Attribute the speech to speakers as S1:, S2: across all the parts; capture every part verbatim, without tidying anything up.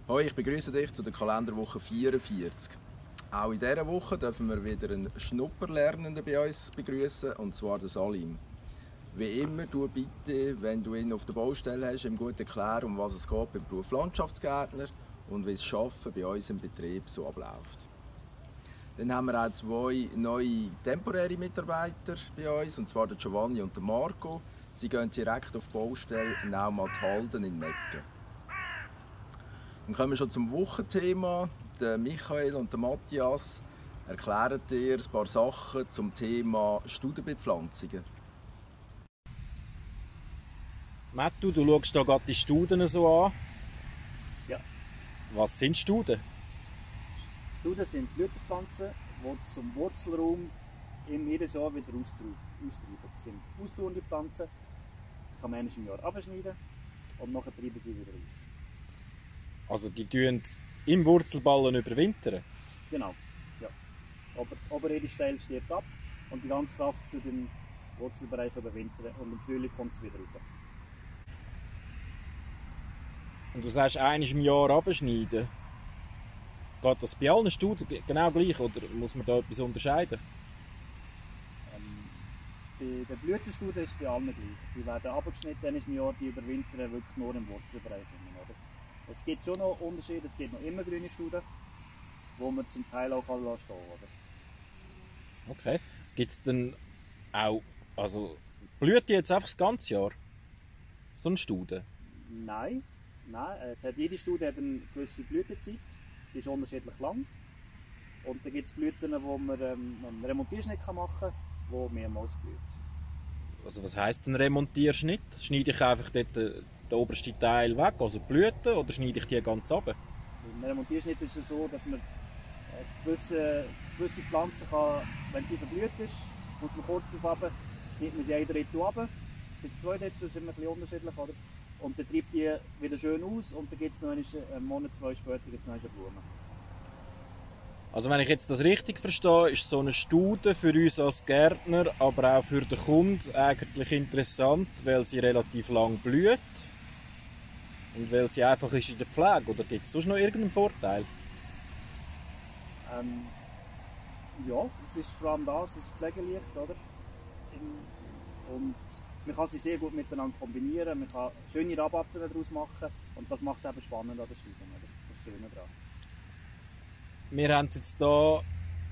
S1: Hoi, ich begrüße dich zu der Kalenderwoche vierundvierzig. Auch in dieser Woche dürfen wir wieder einen Schnupperlernenden bei uns begrüßen, und zwar den Salim. Wie immer, tu bitte, wenn du ihn auf der Baustelle hast, ihm gut erklären, um was es geht beim Beruf Landschaftsgärtner und wie das Arbeiten bei uns im Betrieb so abläuft. Dann haben wir auch zwei neue temporäre Mitarbeiter bei uns, und zwar der Giovanni und der Marco. Sie gehen direkt auf die Baustelle Naumat Halden in Mecken. Dann kommen wir schon zum Wochenthema. Der Michael und der Matthias erklären dir ein paar Sachen zum Thema Studenbepflanzungen.
S2: Mattu, du schaust hier gerade die Studen so an.
S3: Ja.
S2: Was sind Studen?
S3: Studen sind Blütenpflanzen, die zum Wurzelraum im jedes Jahr wieder austreiben. Das sind ausdauernde Pflanzen, die kann man einmal im Jahr abschneiden und nachher treiben sie wieder aus.
S2: Also die tun im Wurzelballen überwintern?
S3: Genau, ja. Aber oberirdische Teil stirbt ab und die ganze Kraft zu den Wurzelbereich überwintern und im Frühling kommt es wieder rauf.
S2: Und du sagst, einmal im Jahr abschneiden. Geht das bei allen Studen genau gleich oder muss man da etwas unterscheiden?
S3: Ähm, bei den Blütenstuden ist es bei allen gleich. Die werden abgeschnitten einmal im Jahr, die überwintern wirklich nur im Wurzelbereich. Oder? Es gibt schon noch Unterschiede, es gibt noch immer grüne Studen, wo man zum Teil auch stehen kann. Oder?
S2: Okay. Gibt es dann auch, also blüht die jetzt einfach das ganze Jahr? So eine Stude?
S3: Nein, nein. Es hat, jede Stude hat eine gewisse Blütezeit, die ist unterschiedlich lang. Und dann gibt es Blüten, wo man ähm, einen Remontierschnitt machen kann, wo mehrmals blüht.
S2: Also was heisst ein Remontierschnitt? Schneide ich einfach dort den, den obersten Teil weg, also die Blüten, oder schneide ich die ganz ab?
S3: Im Remontierschnitt ist es so, dass man gewisse, gewisse Pflanzen kann, wenn sie verblüht ist, muss man kurz darauf runter, schneidet man sie ein Drittel runter, bis zwei Drittel, das ist immer ein bisschen unterschiedlich. Oder? Und dann treibt die wieder schön aus und dann gibt es noch einen Monat, zwei später gibt's noch eine Blume.
S2: Also wenn ich jetzt das richtig verstehe, ist so eine Stude für uns als Gärtner, aber auch für den Kunden eigentlich interessant, weil sie relativ lang blüht und weil sie einfach ist in der Pflege. Oder gibt es sonst noch irgendeinen Vorteil?
S3: Ähm, ja, es ist vor allem das, es ist pflegeleicht, oder? Und man kann sie sehr gut miteinander kombinieren, man kann schöne Rabatten daraus machen und das macht es eben spannend an den Studien, oder? Das ist das Schöne daran.
S2: Wir haben jetzt hier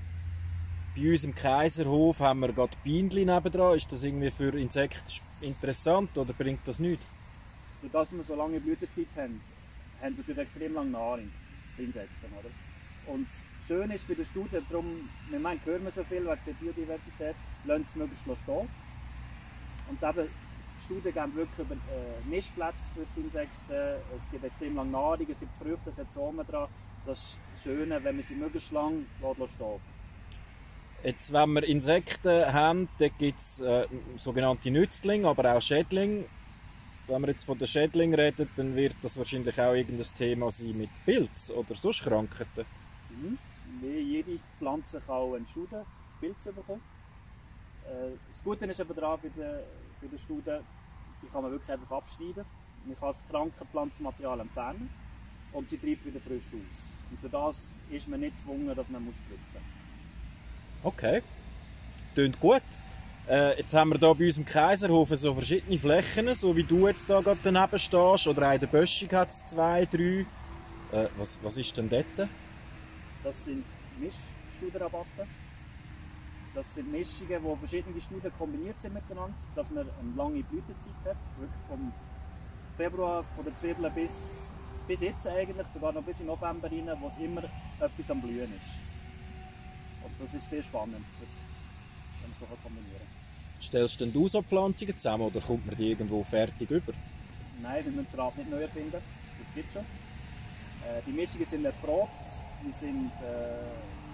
S2: bei uns im Kaiserhof haben wir gerade Bienen nebendran. Ist das irgendwie für Insekten interessant oder bringt das nichts?
S3: Durch das wir so lange Blütezeit haben, haben sie natürlich extrem lange Nahrung, die Insekten. Oder? Und das Schöne ist bei den Studien, darum, wir meinen, hören wir so viel wegen der Biodiversität, lassen sie möglichst stehen. Und eben, die Studien geben wirklich über äh, Nistplätze für die Insekten, es gibt extrem lange Nahrung, es gibt Früchte, es hat Samen dran. Das ist das Schöne, wenn man sie möglichst lang stehen.
S2: Jetzt, wenn wir Insekten haben, dann gibt es äh, sogenannte Nützlinge, aber auch Schädlinge. Wenn wir jetzt von den Schädlingen reden, dann wird das wahrscheinlich auch irgendein Thema sein mit Pilz oder sonst Krankheiten.
S3: Mhm. Jede Pflanze kann auch einen Studen Pilze bekommen. Äh, das Gute ist aber daran, bei den, bei den Studen, die kann man wirklich einfach abschneiden. Man kann das kranke Pflanzenmaterial entfernen. Und sie treibt wieder frisch aus. Und durch das ist man nicht gezwungen, dass man spritzen muss.
S2: Okay, klingt gut. Äh, jetzt haben wir hier bei uns im Kaiserhof so verschiedene Flächen, so wie du jetzt hier gerade daneben stehst. Oder auch in der Böschung hat es zwei, drei. Äh, was, was ist denn dort?
S3: Das sind Mischstudenrabatten. Das sind Mischungen, wo verschiedene Studien kombiniert sind miteinander, dass man eine lange Blütezeit hat. Wirklich vom Februar von der Zwiebeln bis Bis jetzt eigentlich, sogar noch bis in November rein, wo es immer etwas am Blühen ist. Und das ist sehr spannend, wenn man es so kombinieren kann.
S2: Stellst denn du so Pflanzungen zusammen oder kommt man die irgendwo fertig über?
S3: Nein, wir müssen das Rad nicht neu erfinden, das gibt es schon. Äh, die Mischungen sind erprobt, die sind äh,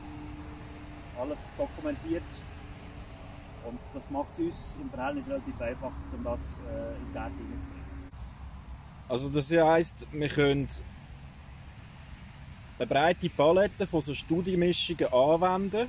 S3: alles dokumentiert. Und das macht es uns im Verhältnis relativ einfach, um das äh, in die Gärte hineinzubringen.
S2: Also das heisst, wir können eine breite Palette von so Studienmischungen anwenden,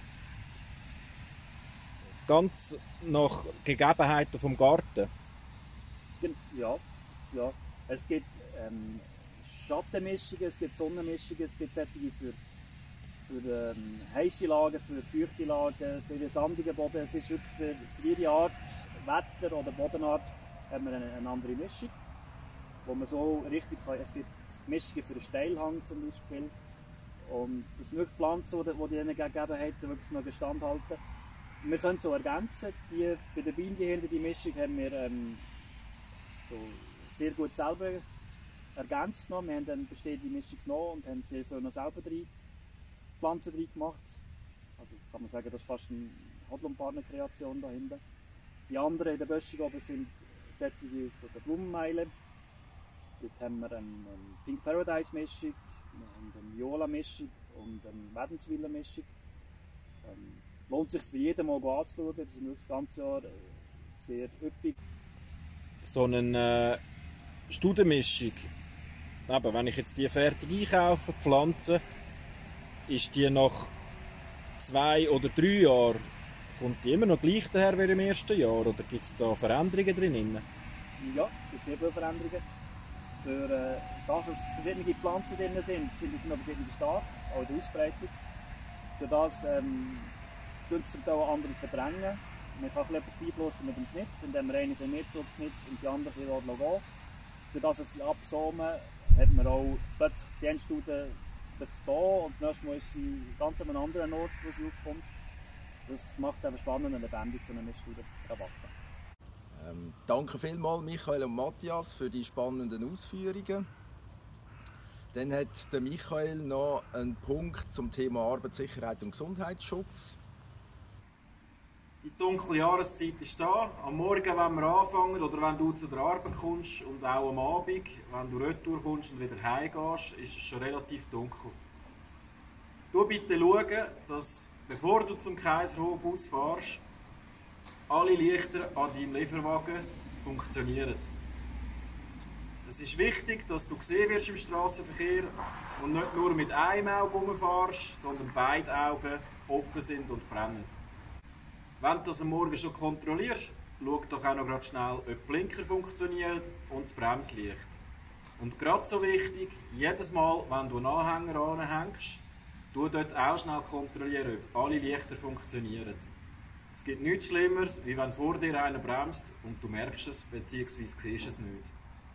S2: ganz nach Gegebenheiten vom Garten.
S3: Ja, ja. Es gibt ähm, Schattenmischungen, es gibt Sonnenmischungen, es gibt solche für, für ähm, heisse Lagen, für feuchte Lagen, für den sandigen Boden. Es ist wirklich für, für jede Art Wetter oder Bodenart haben wir eine, eine andere Mischung, wo man so richtig kann. Es gibt Mischungen für den Steilhang zum Beispiel. Und das sind wirklich Pflanzen, die, die ihnen gegeben haben, wirklich noch Bestand halten. Wir können so ergänzen. Die, bei der Binde hinter die Mischung haben wir ähm, so sehr gut selber ergänzt. Noch. Wir haben dann bestehende Mischung genommen und haben sehr viel noch selber drin, Pflanzen drin gemacht. Also das kann man sagen, das ist fast eine Hodlum-Partner-Kreation dahinter. Die anderen in der Böschung oben sind solche von der Blumenmeile. Dort haben wir eine Pink Paradise Mischung, eine Viola Mischung und eine Wädenswiller Mischung. Ähm, lohnt sich für jeden mal anzuschauen, das ist das ganze Jahr sehr üppig.
S2: So eine äh, Studenmischung, eben, wenn ich jetzt die fertig einkaufe, die Pflanze, ist die nach zwei oder drei Jahren, kommt die immer noch gleich daher wie im ersten Jahr oder gibt es da Veränderungen drin?
S3: Ja, es gibt sehr viele Veränderungen. Durch äh, das, dass verschiedene Pflanzen drin sind, sind sie noch verschiedene stark, auch in der Ausbreitung. Durch das ähm, tun sie zum Teil andere verdrängen. Man kann etwas beeinflussen mit dem Schnitt, indem man einen mehr Zugschnitt und die anderen ein bisschen gehen. Durch das, dass sie absaumen, hat man auch plötzlich die eine Studie da und das nächste Mal ist sie ganz an einem anderen Ort, wo sie aufkommt. Das macht es eben spannend und lebendig, so eine Studie erwarten.
S1: Ähm, danke vielmals Michael und Matthias für die spannenden Ausführungen. Dann hat der Michael noch einen Punkt zum Thema Arbeitssicherheit und Gesundheitsschutz.
S2: Die dunkle Jahreszeit ist da. Am Morgen, wenn wir anfangen oder wenn du zu der Arbeit kommst und auch am Abend, wenn du retour kommst und wieder heimgehst, ist es schon relativ dunkel. Du bitte schauen, dass bevor du zum Kaiserhof ausfährst, alle Lichter an deinem Lieferwagen funktionieren. Es ist wichtig, dass du gesehen wirst im Strassenverkehr und nicht nur mit einem Auge rumfährst, sondern beide Augen offen sind und brennen. Wenn du das am Morgen schon kontrollierst, schau doch auch noch schnell, ob die Blinker funktionieren und das Bremslicht. Und gerade so wichtig, jedes Mal, wenn du einen Anhänger anhängst, tu dort auch schnell kontrollieren, ob alle Lichter funktionieren. Es gibt nichts Schlimmeres, wie wenn vor dir einer bremst und du merkst es, bzw. siehst es nicht.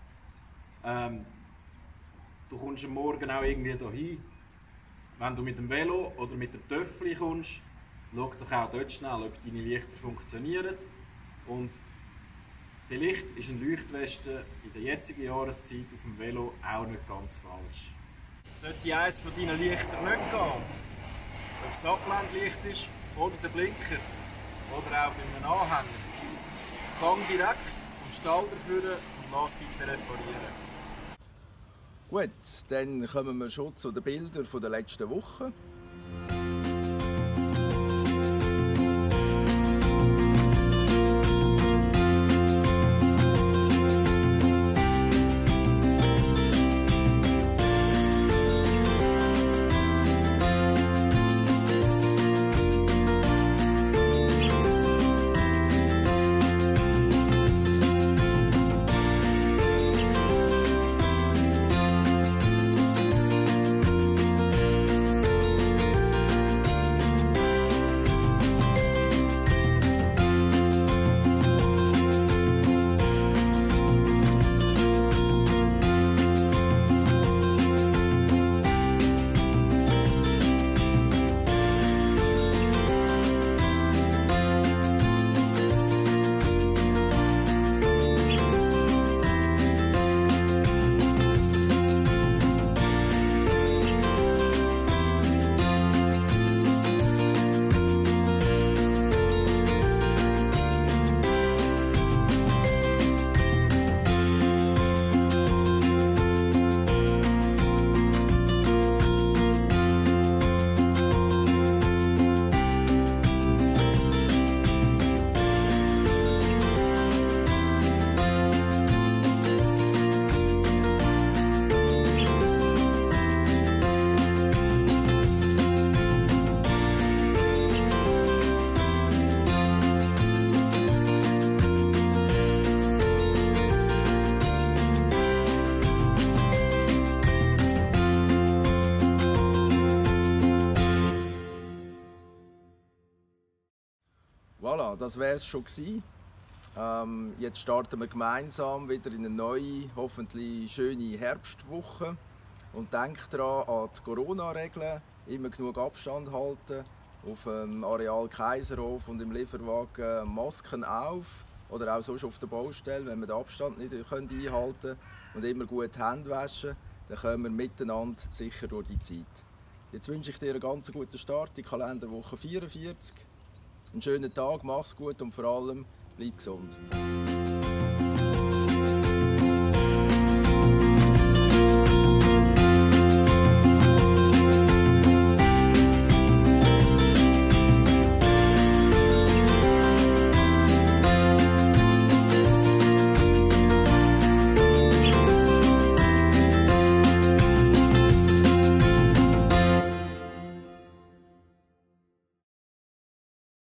S2: Ähm, du kommst am Morgen auch irgendwie dahin. Wenn du mit dem Velo oder mit dem Töffel kommst, schau doch auch dort schnell, ob deine Lichter funktionieren. Und vielleicht ist ein Leuchtwesten in der jetzigen Jahreszeit auf dem Velo auch nicht ganz falsch. Sollte eines von deinen Lichtern nicht gehen, ob es Abblendlicht ist oder der Blinker oder auch bei einem Anhänger, gang direkt zum Stall dafür und lass bitte reparieren.
S1: Gut, dann kommen wir schon zu den Bildern der letzten Woche. Ja, das wäre es schon gewesen. Ähm, jetzt starten wir gemeinsam wieder in eine neue, hoffentlich schöne Herbstwoche. Und denkt daran an die Corona-Regeln, immer genug Abstand halten, auf dem Areal Kaiserhof und im Lieferwagen Masken auf oder auch sonst auf der Baustelle, wenn wir den Abstand nicht einhalten können und immer gut die Hände waschen, dann kommen wir miteinander sicher durch die Zeit. Jetzt wünsche ich dir einen ganz guten Start in Kalenderwoche vierundvierzig. Einen schönen Tag, mach's gut und vor allem bleib gesund.